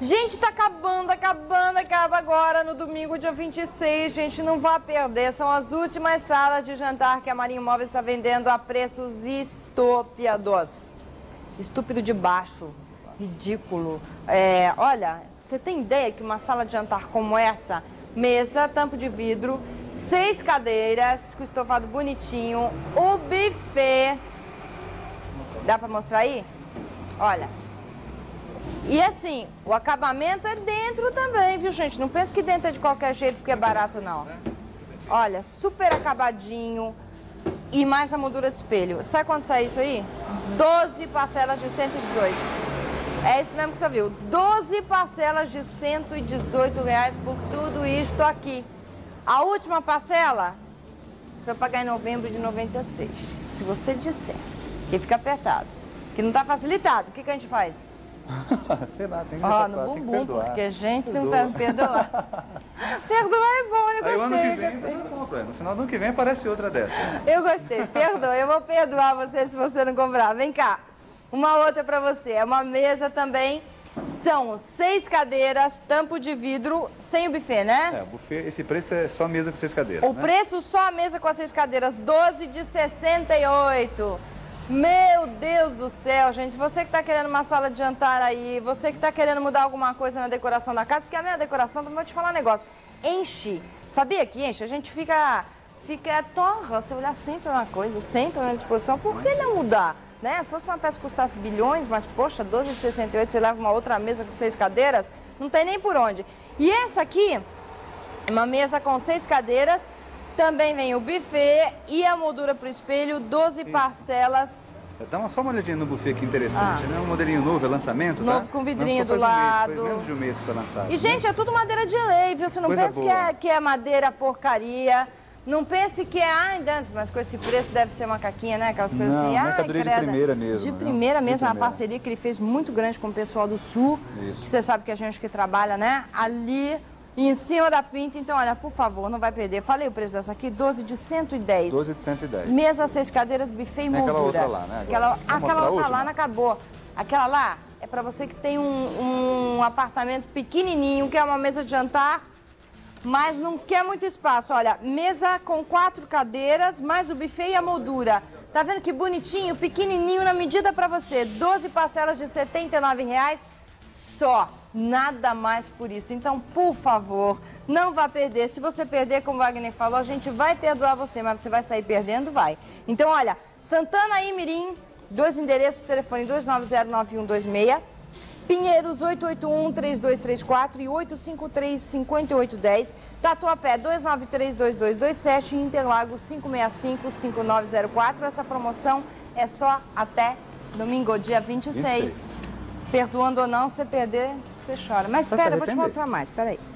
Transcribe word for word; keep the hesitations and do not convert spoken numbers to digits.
Gente, tá acabando, acabando, acaba agora no domingo, dia vinte e seis. Gente, não vá perder. São as últimas salas de jantar que a Marinho Móveis está vendendo a preços estúpidos. Estúpido de baixo, ridículo. É, olha, você tem ideia que uma sala de jantar como essa, mesa, tampo de vidro, seis cadeiras, com estofado bonitinho, o buffet. Dá pra mostrar aí? Olha. E assim, o acabamento é dentro também, viu, gente? Não pense que dentro é de qualquer jeito porque é barato, não. Olha, super acabadinho e mais a moldura de espelho. Sabe quanto sai isso aí? doze parcelas de cento e dezoito. É isso mesmo que você ouviu. doze parcelas de cento e dezoito reais por tudo isto aqui. A última parcela você vai pagar em novembro de noventa e seis. Se você disser que fica apertado, que não está facilitado, o que, que a gente faz? Sei lá, tem que Ó, deixar no claro, tem que bumbum, perdoar. porque a gente Perdoa. não tá me perdoando. Perdoar é bom, eu Aí gostei. o ano que vem, gostei. você compra. No final do ano que vem aparece outra dessa. Eu gostei, perdoa. Eu vou perdoar você se você não comprar. Vem cá, uma outra pra você. É uma mesa também. São seis cadeiras, tampo de vidro, sem o buffet, né? É, o buffet, esse preço é só mesa com seis cadeiras, O né? preço só a mesa com as seis cadeiras, doze de sessenta e oito. Meu Deus do céu, gente, você que está querendo uma sala de jantar aí, você que está querendo mudar alguma coisa na decoração da casa, porque a minha decoração, vou te falar um negócio, enche, sabia que enche? A gente fica, fica torra, você olhar sempre uma coisa, sempre na disposição, por que não mudar? Né? Se fosse uma peça que custasse bilhões, mas poxa, doze de sessenta e oito, você leva uma outra mesa com seis cadeiras, não tem nem por onde. E essa aqui é uma mesa com seis cadeiras. Também vem o buffet e a moldura para o espelho, doze Isso. parcelas. Dá uma, só uma olhadinha no buffet que interessante, Ah. né? Um modelinho novo, é lançamento, Novo, tá? com vidrinho Lançou do faz um mês, lado. foi menos de um mês que foi lançado. E, gente, é tudo madeira de lei, viu? Você não Coisa pense que boa. é, que é madeira porcaria. Não pense que é, ai, mas com esse preço deve ser uma caquinha, né? Aquelas coisas Não, assim, ai, mercadoria de creda. primeira mesmo, De né? primeira De mesmo, uma primeira. parceria que ele fez muito grande com o pessoal do Sul. Isso. Que você sabe que a gente que trabalha, né? Ali em cima da pinta. Então, olha, por favor, não vai perder. Falei o preço dessa aqui, doze de cento e dez. doze de cento e dez. Mesa, seis cadeiras, buffet e Tem aquela moldura. outra lá, né, agora? Aquela, Vamos mostrar aquela a outra última? lá não acabou. Aquela lá é para você que tem um, um apartamento pequenininho, quer uma mesa de jantar, mas não quer muito espaço. Olha, mesa com quatro cadeiras, mais o buffet e a moldura. Tá vendo que bonitinho, pequenininho na medida para você. doze parcelas de setenta e nove reais só. Nada mais por isso. Então, por favor, não vá perder. Se você perder, como o Wagner falou, a gente vai perdoar você, mas você vai sair perdendo, vai. Então, olha, Santana e Mirim, dois endereços, telefone dois nove zero nove um dois seis, Pinheiros oito oito um, três dois três quatro e oito cinco três, cinco oito um zero, Tatuapé dois nove três, dois dois dois sete e Interlagos cinco seis cinco, cinco nove zero quatro. Essa promoção é só até domingo, dia vinte e seis. vinte e seis. Perdoando ou não, você perder, você chora. Mas Vai se espera, eu vou te arrepender. mostrar mais, espera aí.